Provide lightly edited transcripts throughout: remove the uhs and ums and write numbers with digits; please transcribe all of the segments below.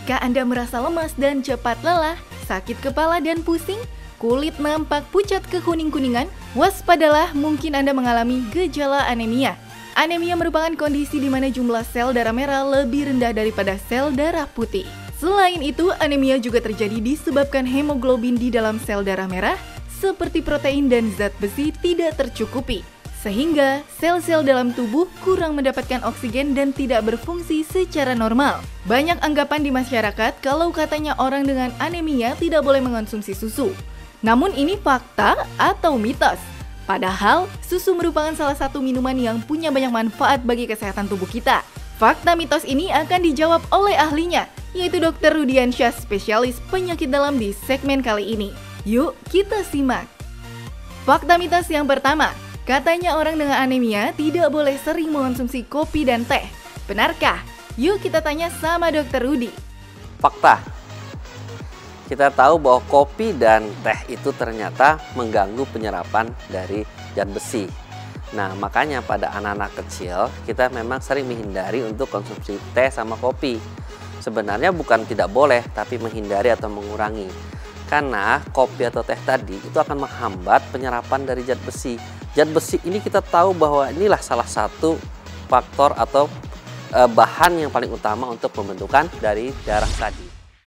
Jika Anda merasa lemas dan cepat lelah, sakit kepala dan pusing, kulit nampak pucat kekuning-kuningan, waspadalah, mungkin Anda mengalami gejala anemia. Anemia merupakan kondisi di mana jumlah sel darah merah lebih rendah daripada sel darah putih. Selain itu, anemia juga terjadi disebabkan hemoglobin di dalam sel darah merah, seperti protein dan zat besi tidak tercukupi. Sehingga sel-sel dalam tubuh kurang mendapatkan oksigen dan tidak berfungsi secara normal. Banyak anggapan di masyarakat kalau katanya orang dengan anemia tidak boleh mengonsumsi susu. Namun ini fakta atau mitos? Padahal susu merupakan salah satu minuman yang punya banyak manfaat bagi kesehatan tubuh kita. Fakta mitos ini akan dijawab oleh ahlinya, yaitu Dr. Rudiansyah, spesialis penyakit dalam di segmen kali ini. Yuk kita simak. Fakta mitos yang pertama, katanya orang dengan anemia tidak boleh sering mengonsumsi kopi dan teh. Benarkah? Yuk kita tanya sama Dr. Rudi. Fakta. Kita tahu bahwa kopi dan teh itu ternyata mengganggu penyerapan dari zat besi. Nah, makanya pada anak-anak kecil kita memang sering menghindari untuk konsumsi teh sama kopi. Sebenarnya bukan tidak boleh, tapi menghindari atau mengurangi. Karena kopi atau teh tadi itu akan menghambat penyerapan dari zat besi. Zat besi ini kita tahu bahwa inilah salah satu faktor atau bahan yang paling utama untuk pembentukan dari darah tadi.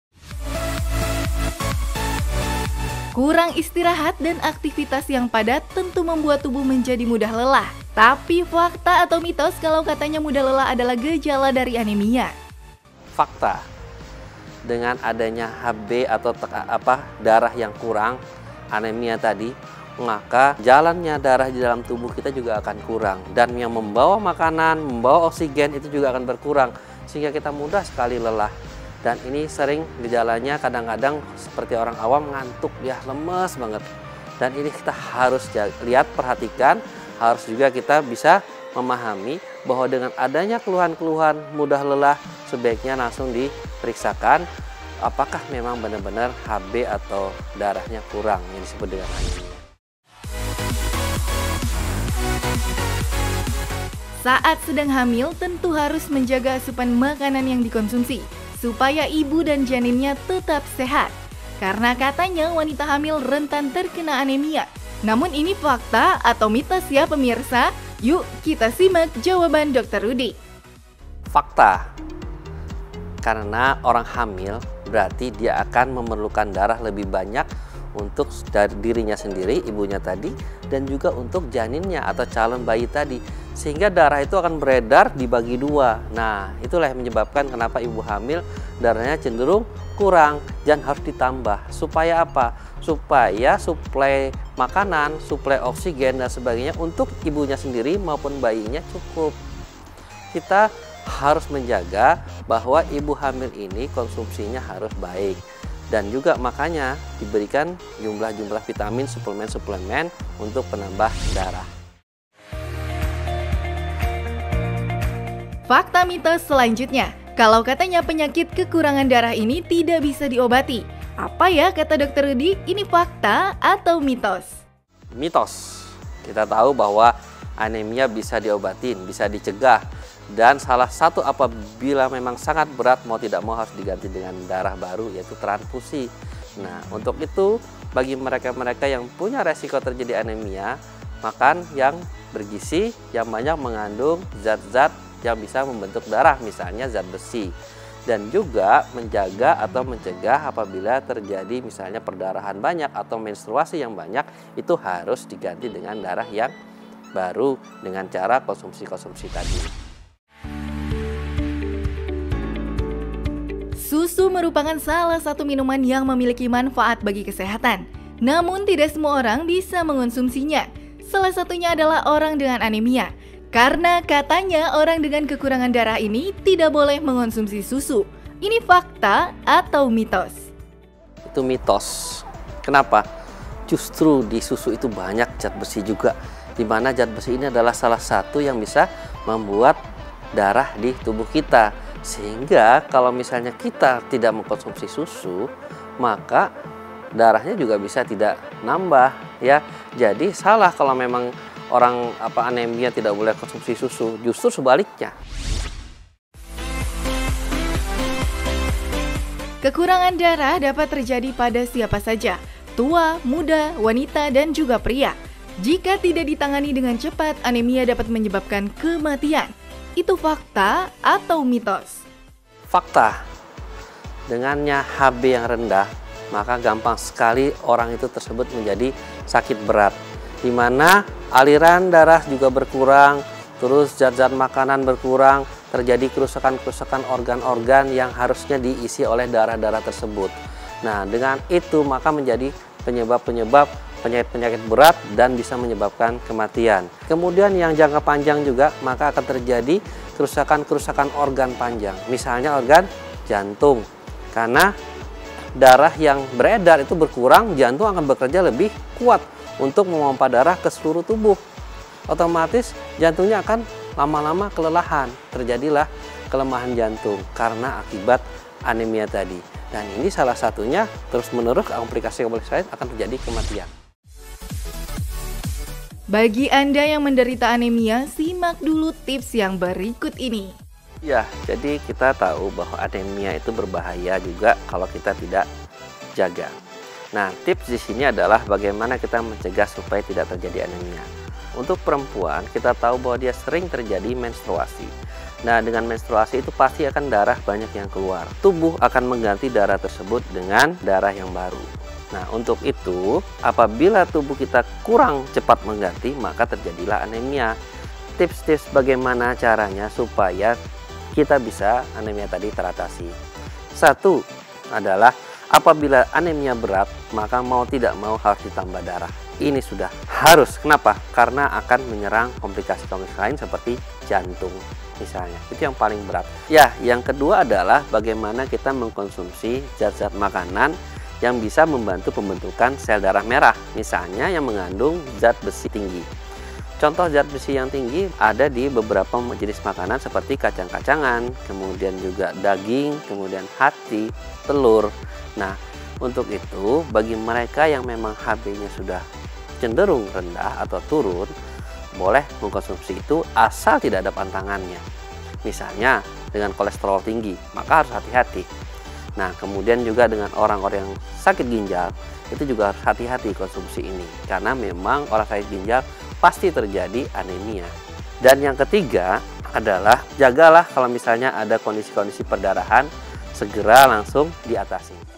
Kurang istirahat dan aktivitas yang padat tentu membuat tubuh menjadi mudah lelah. Tapi fakta atau mitos kalau katanya mudah lelah adalah gejala dari anemia? Fakta. Dengan adanya Hb atau darah yang kurang, anemia tadi, maka jalannya darah di dalam tubuh kita juga akan kurang. Dan yang membawa makanan, membawa oksigen itu juga akan berkurang. Sehingga kita mudah sekali lelah. Dan ini sering gejalanya kadang-kadang seperti orang awam ngantuk, ya lemes banget. Dan ini kita harus lihat, perhatikan, harus juga kita bisa memahami bahwa dengan adanya keluhan-keluhan mudah lelah, sebaiknya langsung diperiksakan apakah memang benar-benar Hb atau darahnya kurang yang disebut dengan anemia. Saat sedang hamil tentu harus menjaga asupan makanan yang dikonsumsi supaya ibu dan janinnya tetap sehat. Karena katanya wanita hamil rentan terkena anemia. Namun ini fakta atau mitos ya pemirsa? Yuk kita simak jawaban Dr. Rudi. Fakta. Karena orang hamil berarti dia akan memerlukan darah lebih banyak untuk dari dirinya sendiri, ibunya tadi, dan juga untuk janinnya atau calon bayi tadi. Sehingga darah itu akan beredar dibagi dua. Nah, itulah yang menyebabkan kenapa ibu hamil darahnya cenderung kurang dan harus ditambah. Supaya apa? Supaya suplai makanan, suplai oksigen dan sebagainya untuk ibunya sendiri maupun bayinya cukup. Kita harus menjaga bahwa ibu hamil ini konsumsinya harus baik. Dan juga makanya diberikan jumlah-jumlah vitamin, suplemen-suplemen untuk penambah darah. Fakta mitos selanjutnya, kalau katanya penyakit kekurangan darah ini tidak bisa diobati. Apa ya kata Dr. Rudi, ini fakta atau mitos? Mitos. Kita tahu bahwa anemia bisa diobatin, bisa dicegah. Dan salah satu apabila memang sangat berat, mau tidak mau harus diganti dengan darah baru, yaitu transfusi. Nah, untuk itu bagi mereka-mereka yang punya resiko terjadi anemia, makan yang bergizi, yang banyak mengandung zat-zat yang bisa membentuk darah, misalnya zat besi. Dan juga menjaga atau mencegah apabila terjadi misalnya perdarahan banyak atau menstruasi yang banyak, itu harus diganti dengan darah yang baru dengan cara konsumsi-konsumsi tadi. Susu merupakan salah satu minuman yang memiliki manfaat bagi kesehatan. Namun tidak semua orang bisa mengonsumsinya. Salah satunya adalah orang dengan anemia. Karena katanya orang dengan kekurangan darah ini tidak boleh mengonsumsi susu. Ini fakta atau mitos? Itu mitos. Kenapa? Justru di susu itu banyak zat besi juga. Di mana zat besi ini adalah salah satu yang bisa membuat darah di tubuh kita. Sehingga kalau misalnya kita tidak mengkonsumsi susu, maka darahnya juga bisa tidak nambah, ya. Jadi salah kalau memang orang anemia tidak boleh konsumsi susu, justru sebaliknya. Kekurangan darah dapat terjadi pada siapa saja, tua, muda, wanita, dan juga pria. Jika tidak ditangani dengan cepat, anemia dapat menyebabkan kematian. Itu fakta atau mitos? Fakta, dengannya HB yang rendah, maka gampang sekali orang itu tersebut menjadi sakit berat, di mana aliran darah juga berkurang, terus zat-zat makanan berkurang, terjadi kerusakan-kerusakan organ-organ yang harusnya diisi oleh darah-darah tersebut. Nah, dengan itu maka menjadi penyebab-penyebab penyakit-penyakit berat dan bisa menyebabkan kematian. Kemudian yang jangka panjang juga maka akan terjadi kerusakan-kerusakan organ panjang. Misalnya organ jantung. Karena darah yang beredar itu berkurang, jantung akan bekerja lebih kuat untuk memompa darah ke seluruh tubuh. Otomatis jantungnya akan lama-lama kelelahan, terjadilah kelemahan jantung karena akibat anemia tadi. Dan ini salah satunya terus-menerus komplikasi-komplikasi akan terjadi kematian. Bagi Anda yang menderita anemia, simak dulu tips yang berikut ini. Ya, jadi kita tahu bahwa anemia itu berbahaya juga kalau kita tidak jaga. Nah, tips di sini adalah bagaimana kita mencegah supaya tidak terjadi anemia. Untuk perempuan, kita tahu bahwa dia sering terjadi menstruasi. Nah, dengan menstruasi itu pasti akan darah banyak yang keluar. Tubuh akan mengganti darah tersebut dengan darah yang baru. Nah, untuk itu, apabila tubuh kita kurang cepat mengganti, maka terjadilah anemia. Tips-tips bagaimana caranya supaya kita bisa anemia tadi teratasi. Satu adalah apabila anemia berat, maka mau tidak mau harus ditambah darah. Ini sudah harus. Kenapa? Karena akan menyerang komplikasi-komplikasi lain seperti jantung misalnya. Itu yang paling berat. Ya, yang kedua adalah bagaimana kita mengkonsumsi zat-zat makanan yang bisa membantu pembentukan sel darah merah. Misalnya yang mengandung zat besi tinggi. Contoh zat besi yang tinggi ada di beberapa jenis makanan seperti kacang-kacangan, kemudian juga daging, kemudian hati, telur. Nah, untuk itu bagi mereka yang memang HB-nya sudah cenderung rendah atau turun, boleh mengkonsumsi itu asal tidak ada pantangannya. Misalnya dengan kolesterol tinggi, maka harus hati-hati. Nah, kemudian juga dengan orang-orang yang sakit ginjal, itu juga harus hati-hati konsumsi ini. Karena memang orang sakit ginjal pasti terjadi anemia. Dan yang ketiga adalah jagalah kalau misalnya ada kondisi-kondisi perdarahan, segera langsung diatasi.